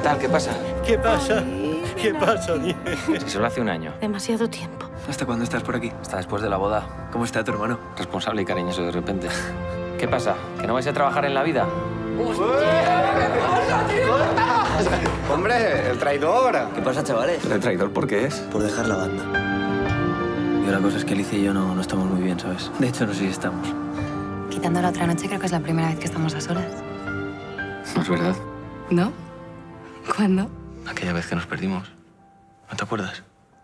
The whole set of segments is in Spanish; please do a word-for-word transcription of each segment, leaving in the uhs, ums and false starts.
tal? ¿Qué pasa? ¿Qué pasa? ¿Qué pasa, dime? Si solo hace un año. Demasiado tiempo. ¿Hasta cuándo estás por aquí? Hasta después de la boda. ¿Cómo está tu hermano? Responsable y cariñoso de repente. ¿Qué pasa? ¿Que no vais a trabajar en la vida? ¡Hombre, el traidor! ¿Qué pasa, chavales? ¿El traidor por qué es? Por dejar la banda. Yo la cosa es que Alicia y yo no, no estamos muy bien, ¿sabes? De hecho, no sé si estamos. Quitando la otra noche, creo que es la primera vez que estamos a solas. No es verdad. ¿No? ¿Cuándo? Aquella vez que nos perdimos. ¿No te acuerdas?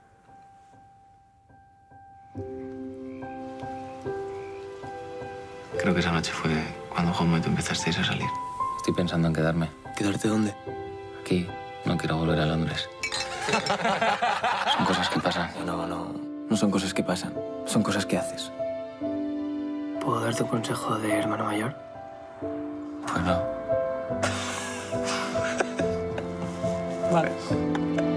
Creo que esa noche fue cuando Juanma y tú empezasteis a salir. Estoy pensando en quedarme. ¿Quedarte dónde? Aquí. No quiero volver a Londres. Son cosas que pasan. No, no. No son cosas que pasan. Son cosas que haces. ¿Puedo darte un consejo de hermano mayor? Pues no. Vale.